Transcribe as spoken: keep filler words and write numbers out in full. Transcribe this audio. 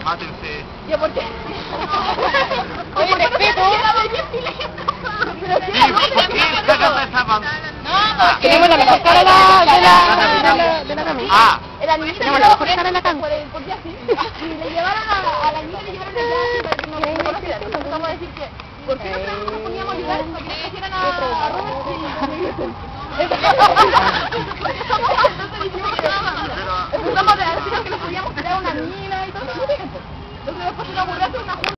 Mátense. ¿Yo por qué? Oye, respeto. Pero si Sí, era ¿por qué sacas esa mamá? No, queremos la mejor cara de la, de la, de la, de la Cami. Ah. Era niña Tenemos la mejor cara de la Cami. por el, porque así. Y le llevaron a, a la niña, le llevaron allá así para que no nos conocieran. Entonces vamos a decir que, ¿por qué nosotros nos poníamos a ayudar para que nos trajeran a, a Robert? Empezamos a, entonces dijimos que empezamos a decir que nos podíamos crear una mina y todo eso. Entonces después se nos ocurrió hacer una